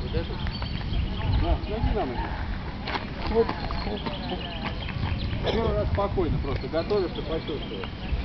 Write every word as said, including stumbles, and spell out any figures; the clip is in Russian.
Вот это? Да, ноги на ноги. Вот. Первый раз спокойно просто готовишься, почувствуешь.